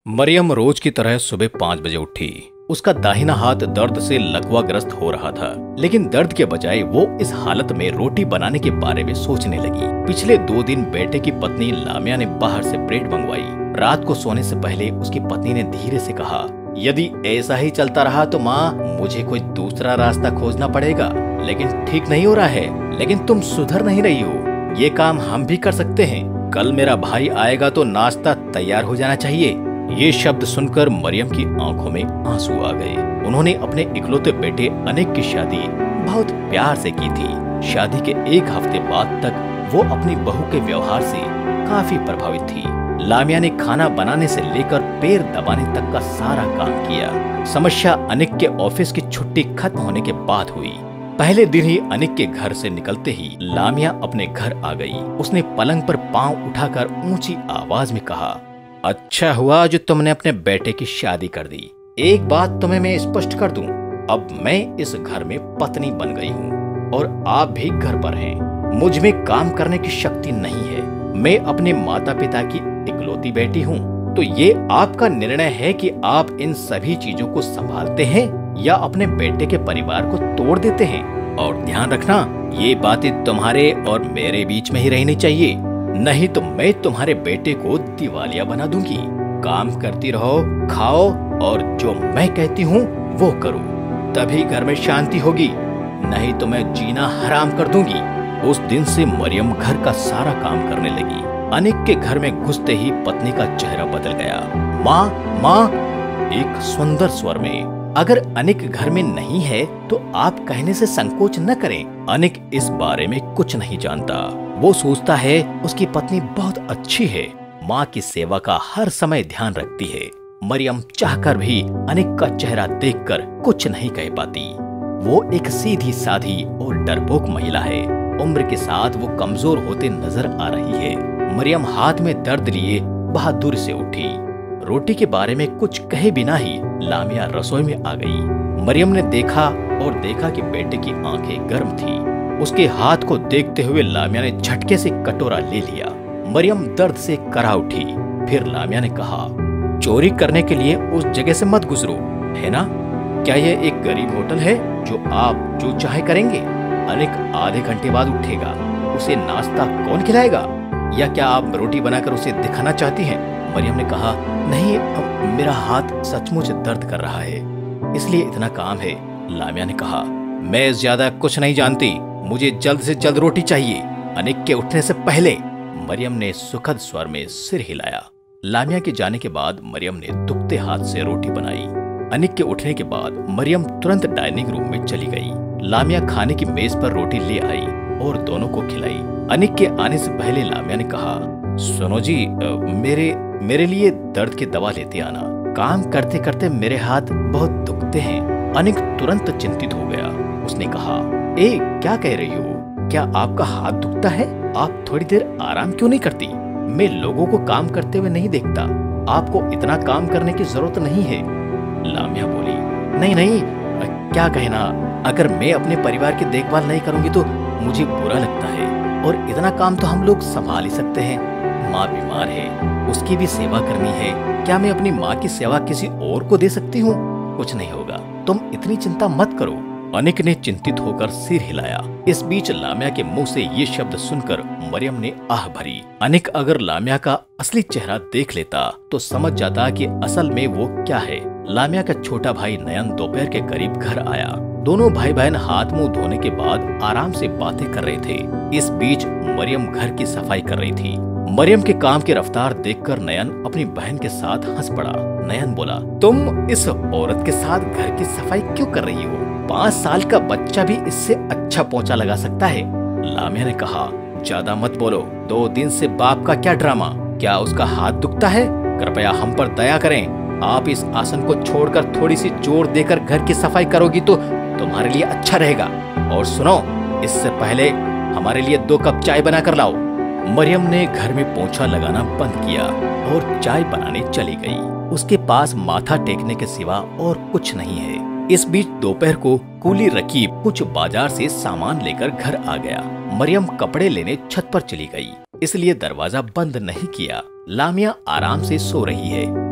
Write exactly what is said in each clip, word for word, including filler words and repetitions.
मरियम रोज की तरह सुबह पाँच बजे उठी। उसका दाहिना हाथ दर्द से लकवाग्रस्त हो रहा था, लेकिन दर्द के बजाय वो इस हालत में रोटी बनाने के बारे में सोचने लगी। पिछले दो दिन बेटे की पत्नी लामिया ने बाहर से ब्रेड मंगवाई। रात को सोने से पहले उसकी पत्नी ने धीरे से कहा, यदि ऐसा ही चलता रहा तो माँ, मुझे कोई दूसरा रास्ता खोजना पड़ेगा। लेकिन ठीक नहीं हो रहा है। लेकिन तुम सुधर नहीं रही हो। ये काम हम भी कर सकते हैं। कल मेरा भाई आएगा तो नाश्ता तैयार हो जाना चाहिए। ये शब्द सुनकर मरियम की आंखों में आंसू आ गए। उन्होंने अपने इकलौते बेटे अनिक की शादी बहुत प्यार से की थी। शादी के एक हफ्ते बाद तक वो अपनी बहू के व्यवहार से काफी प्रभावित थी। लामिया ने खाना बनाने से लेकर पैर दबाने तक का सारा काम किया। समस्या अनिक के ऑफिस की छुट्टी खत्म होने के बाद हुई। पहले दिन ही अनिक के घर से निकलते ही लामिया अपने घर आ गई। उसने पलंग पर पांव उठाकर ऊंची आवाज में कहा, अच्छा हुआ जो तुमने अपने बेटे की शादी कर दी। एक बात तुम्हें मैं स्पष्ट कर दूं, अब मैं इस घर में पत्नी बन गई हूँ और आप भी घर पर हैं। मुझ में काम करने की शक्ति नहीं है। मैं अपने माता पिता की इकलौती बेटी हूँ। तो ये आपका निर्णय है कि आप इन सभी चीजों को संभालते हैं या अपने बेटे के परिवार को तोड़ देते हैं। और ध्यान रखना, ये बातें तुम्हारे और मेरे बीच में ही रहनी चाहिए, नहीं तो मैं तुम्हारे बेटे को दिवालिया बना दूंगी। काम करती रहो, खाओ और जो मैं कहती हूँ वो करो, तभी घर में शांति होगी, नहीं तो मैं जीना हराम कर दूंगी। उस दिन से मरियम घर का सारा काम करने लगी। अनिक के घर में घुसते ही पत्नी का चेहरा बदल गया। माँ माँ, एक सुंदर स्वर में। अगर अनिक घर में नहीं है तो आप कहने से संकोच न करें। अनिक इस बारे में कुछ नहीं जानता। वो सोचता है उसकी पत्नी बहुत अच्छी है, माँ की सेवा का हर समय ध्यान रखती है। मरियम चाहकर भी अनिक का चेहरा देखकर कुछ नहीं कह पाती। वो एक सीधी साधी और डरपोक महिला है। उम्र के साथ वो कमजोर होते नजर आ रही है। मरियम हाथ में दर्द लिए बहादुर से उठी। रोटी के बारे में कुछ कहे बिना ही लामिया रसोई में आ गई। मरियम ने देखा और देखा कि बेटे की आंखें गर्म थी। उसके हाथ को देखते हुए लामिया ने झटके से कटोरा ले लिया। मरियम दर्द से करा उठी। फिर लामिया ने कहा, चोरी करने के लिए उस जगह से मत गुजरो, है ना? क्या यह एक गरीब होटल है जो आप जो चाहे करेंगे? अनिक आधे घंटे बाद उठेगा, उसे नाश्ता कौन खिलाएगा? या क्या आप रोटी बनाकर उसे दिखाना चाहती हैं? मरियम ने कहा, नहीं, मेरा हाथ सचमुच दर्द कर रहा है, इसलिए इतना काम है। लामिया ने कहा, मैं ज्यादा कुछ नहीं जानती, मुझे जल्द से जल्द रोटी चाहिए, अनिक के उठने से पहले। मरियम ने सुखद स्वर में सिर हिलाया। लामिया के जाने के बाद मरियम ने दुखते हाथ से रोटी बनाई। अनिक के उठने के बाद मरियम तुरंत डाइनिंग रूम में चली गई। लामिया खाने की मेज पर रोटी ले आई और दोनों को खिलाई। अनिक के आने से पहले लामिया ने कहा, सुनो जी, मेरे मेरे लिए दर्द की दवा लेते आना। काम करते करते मेरे हाथ बहुत दुखते हैं। अनिक तुरंत चिंतित हो गया। उसने कहा, ए, क्या कह रही हो? क्या आपका हाथ दुखता है? आप थोड़ी देर आराम क्यों नहीं करती? मैं लोगों को काम करते हुए नहीं देखता। आपको इतना काम करने की जरूरत नहीं है। लामिया बोली, नहीं नहीं, क्या कहना, अगर मैं अपने परिवार की देखभाल नहीं करूंगी तो मुझे बुरा लगता है, और इतना काम तो हम लोग संभाल ही सकते हैं। माँ बीमार है, उसकी भी सेवा करनी है। क्या मैं अपनी माँ की सेवा किसी और को दे सकती हूँ? कुछ नहीं होगा, तुम इतनी चिंता मत करो। अनिक ने चिंतित होकर सिर हिलाया। इस बीच लामिया के मुंह से ये शब्द सुनकर मरियम ने आह भरी। अनिक अगर लामिया का असली चेहरा देख लेता तो समझ जाता कि असल में वो क्या है। लामिया का छोटा भाई नयन दोपहर के करीब घर आया। दोनों भाई बहन हाथ मुंह धोने के बाद आराम से बातें कर रहे थे। इस बीच मरियम घर की सफाई कर रही थी। मरियम के काम की रफ्तार देखकर नयन अपनी बहन के साथ हंस पड़ा। नयन बोला, तुम इस औरत के साथ घर की सफाई क्यों कर रही हो? पाँच साल का बच्चा भी इससे अच्छा पोंछा लगा सकता है। लामिया ने कहा, ज्यादा मत बोलो, दो दिन से बाप का क्या ड्रामा? क्या उसका हाथ दुखता है? कृपया हम पर दया करें। आप इस आसन को छोड़कर थोड़ी सी जोर देकर घर की सफाई करोगी तो तुम्हारे लिए अच्छा रहेगा। और सुनो, इससे पहले हमारे लिए दो कप चाय बना कर लाओ। मरियम ने घर में पोंछा लगाना बंद किया और चाय बनाने चली गई। उसके पास माथा टेकने के सिवा और कुछ नहीं है। इस बीच दोपहर को कूली रकीब कुछ बाजार से सामान लेकर घर आ गया। मरियम कपड़े लेने छत पर चली गई, इसलिए दरवाजा बंद नहीं किया। लामिया आराम से सो रही है।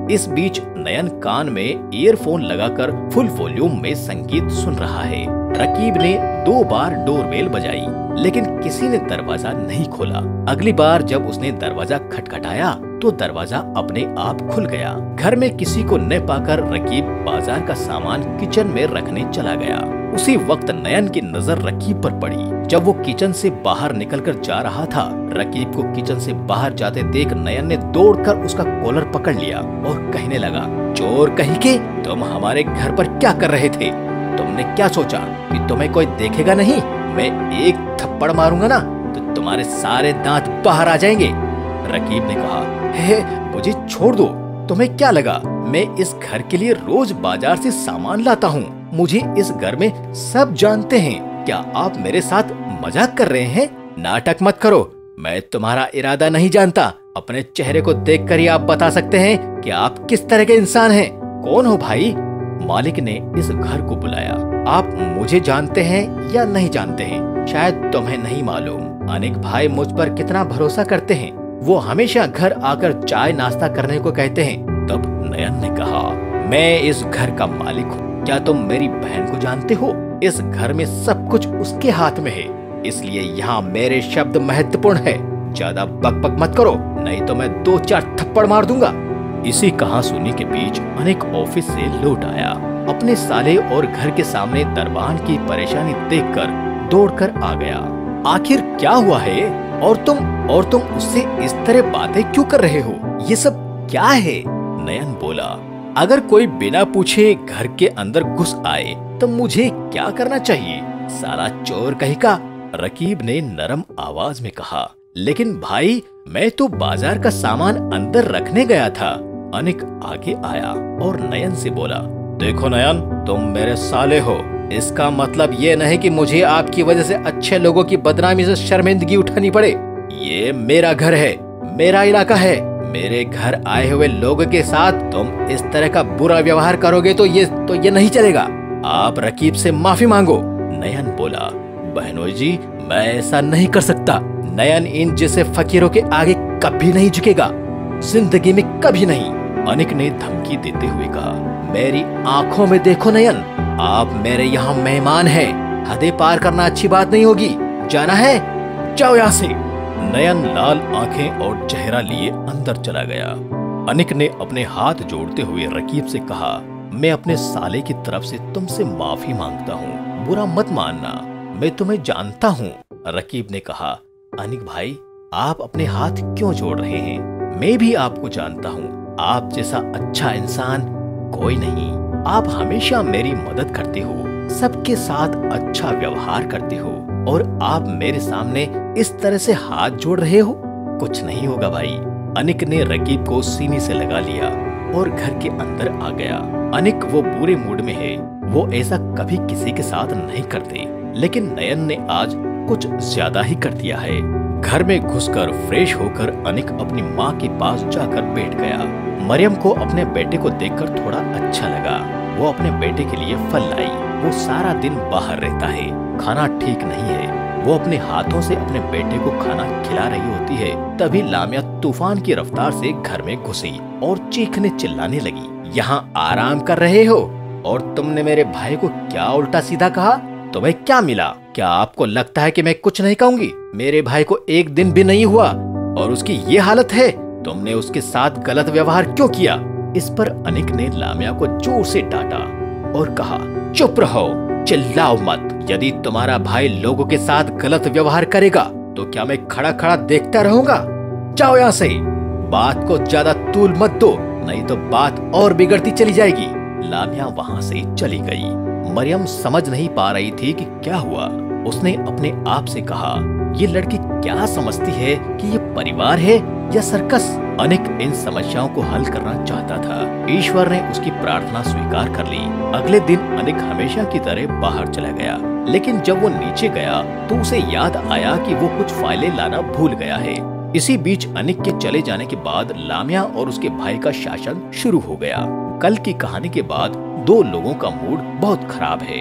इस बीच नयन कान में ईयरफोन लगाकर फुल वॉल्यूम में संगीत सुन रहा है। रकीब ने दो बार डोरबेल बजाई, लेकिन किसी ने दरवाजा नहीं खोला। अगली बार जब उसने दरवाजा खटखटाया तो दरवाजा अपने आप खुल गया। घर में किसी को न पाकर रकीब बाजार का सामान किचन में रखने चला गया। उसी वक्त नयन की नजर रकीब पर पड़ी। जब वो किचन से बाहर निकलकर जा रहा था, रकीब को किचन से बाहर जाते देख नयन ने दौड़कर उसका कॉलर पकड़ लिया और कहने लगा, चोर कहीं के, तुम हमारे घर पर क्या कर रहे थे? तुमने क्या सोचा कि तुम्हें कोई देखेगा नहीं? मैं एक थप्पड़ मारूंगा ना तो तुम्हारे सारे दांत बाहर आ जाएंगे। रकीब ने कहा, हे मुझे छोड़ दो, तुम्हें क्या लगा मैं इस घर के लिए रोज बाजार से सामान लाता हूँ? मुझे इस घर में सब जानते हैं। क्या आप मेरे साथ मजाक कर रहे हैं? नाटक मत करो, मैं तुम्हारा इरादा नहीं जानता। अपने चेहरे को देखकर ही आप बता सकते हैं कि आप किस तरह के इंसान हैं। कौन हो भाई? मालिक ने इस घर को बुलाया। आप मुझे जानते हैं या नहीं जानते हैं शायद तुम्हें नहीं मालूम। अनिक भाई मुझ पर कितना भरोसा करते हैं। वो हमेशा घर आकर चाय नाश्ता करने को कहते हैं। तब नयन ने कहा, मैं इस घर का मालिक हूँ। क्या तुम मेरी बहन को जानते हो? इस घर में सब कुछ उसके हाथ में है, इसलिए यहाँ मेरे शब्द महत्वपूर्ण है। ज्यादा बकबक मत करो, नहीं तो मैं दो चार थप्पड़ मार दूंगा। इसी कहा सुनी के बीच अनिक ऑफिस से लौट आया। अपने साले और घर के सामने दरबान की परेशानी देखकर दौड़कर आ गया। आखिर क्या हुआ है? और तुम और तुम उससे इस तरह बातें क्यों कर रहे हो? ये सब क्या है? नयन बोला, अगर कोई बिना पूछे घर के अंदर घुस आए तो मुझे क्या करना चाहिए? साला चोर कहीं का। रकीब ने नरम आवाज में कहा, लेकिन भाई मैं तो बाजार का सामान अंदर रखने गया था। अनिक आगे आया और नयन से बोला, देखो नयन, तुम मेरे साले हो, इसका मतलब ये नहीं कि मुझे आपकी वजह से अच्छे लोगों की बदनामी से शर्मिंदगी उठानी पड़े। ये मेरा घर है, मेरा इलाका है। मेरे घर आए हुए लोगों के साथ तुम इस तरह का बुरा व्यवहार करोगे तो ये तो ये नहीं चलेगा। आप रकीब से माफी मांगो। नयन बोला, बहनोई जी मैं ऐसा नहीं कर सकता। नयन इन जैसे फकीरों के आगे कभी नहीं झुकेगा, जिंदगी में कभी नहीं। अनिक ने धमकी देते हुए कहा, मेरी आंखों में देखो नयन, आप मेरे यहाँ मेहमान हैं। हदें पार करना अच्छी बात नहीं होगी। जाना है? जाओ यहाँ से। नयन लाल आंखें और चेहरा लिए अंदर चला गया। अनिक ने अपने हाथ जोड़ते हुए रकीब से कहा, मैं अपने साले की तरफ से तुमसे माफी मांगता हूँ, बुरा मत मानना, मैं तुम्हें जानता हूँ। रकीब ने कहा, अनिक भाई आप अपने हाथ क्यों जोड़ रहे हैं? मैं भी आपको जानता हूँ, आप जैसा अच्छा इंसान कोई नहीं। आप हमेशा मेरी मदद करते हो, सबके साथ अच्छा व्यवहार करते हो, और आप मेरे सामने इस तरह से हाथ जोड़ रहे हो? कुछ नहीं होगा भाई। अनिक ने रकीब को सीने से लगा लिया और घर के अंदर आ गया। अनिक वो बुरे मूड में है, वो ऐसा कभी किसी के साथ नहीं करते, लेकिन नयन ने आज कुछ ज्यादा ही कर दिया है। घर में घुसकर फ्रेश होकर अनिक अपनी माँ के पास जाकर बैठ गया। मरियम को अपने बेटे को देखकर थोड़ा अच्छा लगा। वो अपने बेटे के लिए फल लाई। वो सारा दिन बाहर रहता है, खाना ठीक नहीं है। वो अपने हाथों से अपने बेटे को खाना खिला रही होती है, तभी लामिया तूफान की रफ्तार से घर में घुसी और चीखने चिल्लाने लगी, यहाँ आराम कर रहे हो और तुमने मेरे भाई को क्या उल्टा सीधा कहा? तुम्हें क्या मिला? क्या आपको लगता है कि मैं कुछ नहीं कहूँगी? मेरे भाई को एक दिन भी नहीं हुआ और उसकी ये हालत है। तुमने उसके साथ गलत व्यवहार क्यों किया? इस पर अनिक ने लामिया को जोर से डांटा और कहा, चुप रहो, चिल्लाओ मत। यदि तुम्हारा भाई लोगों के साथ गलत व्यवहार करेगा तो क्या मैं खड़ा खड़ा देखता रहूंगा? जाओ यहाँ से। बात को ज्यादा तूल मत दो, नहीं तो बात और बिगड़ती चली जाएगी। लामिया वहाँ से चली गई। मरियम समझ नहीं पा रही थी कि क्या हुआ। उसने अपने आप से कहा, ये लड़की क्या समझती है कि ये परिवार है या सर्कस? अनिक इन समस्याओं को हल करना चाहता था। ईश्वर ने उसकी प्रार्थना स्वीकार कर ली। अगले दिन अनिक हमेशा की तरह बाहर चला गया, लेकिन जब वो नीचे गया तो उसे याद आया कि वो कुछ फाइलें लाना भूल गया है। इसी बीच अनिक के चले जाने के बाद लामिया और उसके भाई का शासन शुरू हो गया। कल की कहानी के बाद दो लोगों का मूड बहुत खराब है।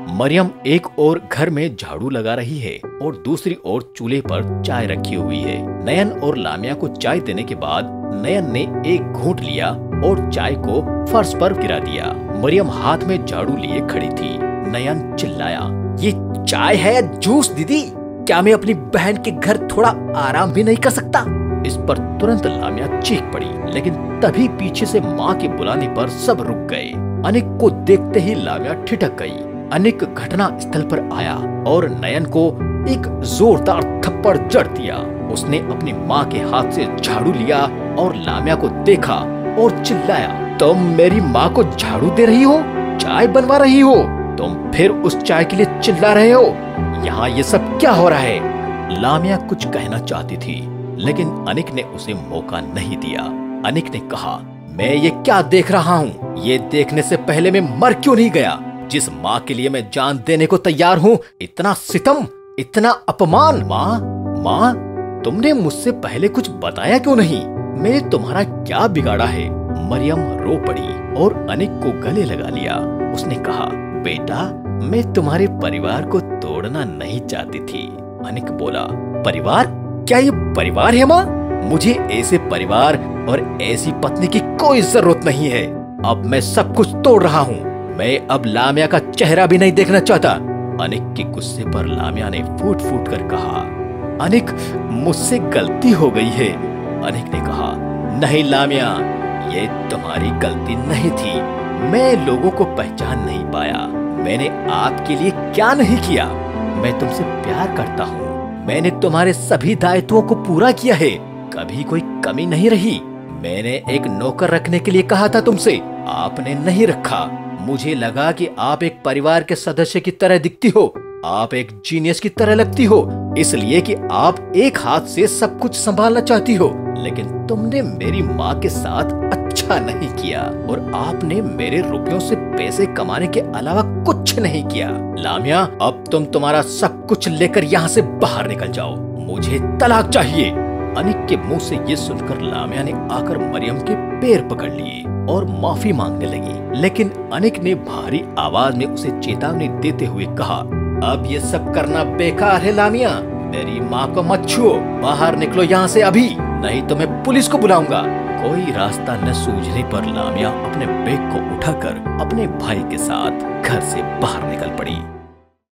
मरियम एक ओर घर में झाड़ू लगा रही है और दूसरी ओर चूल्हे पर चाय रखी हुई है। नयन और लामिया को चाय देने के बाद नयन ने एक घूंट लिया और चाय को फर्श पर गिरा दिया। मरियम हाथ में झाड़ू लिए खड़ी थी। नयन चिल्लाया, ये चाय है या जूस दीदी? क्या मैं अपनी बहन के घर थोड़ा आराम भी नहीं कर सकता? इस पर तुरंत लामिया चीख पड़ी, लेकिन तभी पीछे से माँ के बुलाने पर सब रुक गए। अनिक को देखते ही लामिया ठिठक गई। अनिक घटना स्थल पर आया और नयन को एक जोरदार थप्पड़ जड़ दिया। उसने अपनी माँ के हाथ से झाड़ू लिया और लामिया को देखा और चिल्लाया, तुम मेरी माँ को झाड़ू दे रही हो, चाय बनवा रही हो, तुम फिर उस चाय के लिए चिल्ला रहे हो? यहाँ ये सब क्या हो रहा है? लामिया कुछ कहना चाहती थी, लेकिन अनिक ने उसे मौका नहीं दिया। अनिक ने कहा, मैं ये क्या देख रहा हूँ? ये देखने से पहले मैं मर क्यों नहीं गया? जिस माँ के लिए मैं जान देने को तैयार हूँ, इतना सितम, इतना अपमान। माँ, माँ, तुमने मुझसे पहले कुछ बताया क्यों नहीं? मैंने तुम्हारा क्या बिगाड़ा है? मरियम रो पड़ी और अनिक को गले लगा लिया। उसने कहा, बेटा, मैं तुम्हारे परिवार को तोड़ना नहीं चाहती थी। अनिक बोला, परिवार? क्या ये परिवार है माँ? मुझे ऐसे परिवार और ऐसी पत्नी की कोई जरूरत नहीं है। अब मैं सब कुछ तोड़ रहा हूँ। मैं अब लामिया का चेहरा भी नहीं देखना चाहता। अनिक के गुस्से पर लामिया ने फूट फूट कर कहा, अनिक, मुझसे गलती हो गई है। अनिक ने कहा, नहीं लामिया, ये तुम्हारी गलती नहीं थी। मैं लोगों को पहचान नहीं पाया। मैंने आपके लिए क्या नहीं किया? मैं तुमसे प्यार करता हूँ। मैंने तुम्हारे सभी दायित्वों को पूरा किया है, कभी कोई कमी नहीं रही। मैंने एक नौकर रखने के लिए कहा था तुमसे, आपने नहीं रखा। मुझे लगा कि आप एक परिवार के सदस्य की तरह दिखती हो, आप एक जीनियस की तरह लगती हो, इसलिए कि आप एक हाथ से सब कुछ संभालना चाहती हो। लेकिन तुमने मेरी माँ के साथ अच्छा नहीं किया और आपने मेरे रुपयों से पैसे कमाने के अलावा कुछ नहीं किया। लामिया, अब तुम तुम्हारा सब कुछ लेकर यहाँ से बाहर निकल जाओ। मुझे तलाक चाहिए। अनिक के मुंह से ये सुनकर लामिया ने आकर मरियम के पैर पकड़ लिए और माफी मांगने लगी, लेकिन अनिक ने भारी आवाज में उसे चेतावनी देते हुए कहा, अब ये सब करना बेकार है लामिया। मेरी माँ को मत छुओ, बाहर निकलो यहाँ से अभी, नहीं तो मैं पुलिस को बुलाऊंगा। कोई रास्ता न सूझने पर लामिया अपने बैग को उठाकर अपने भाई के साथ घर से बाहर निकल पड़ी।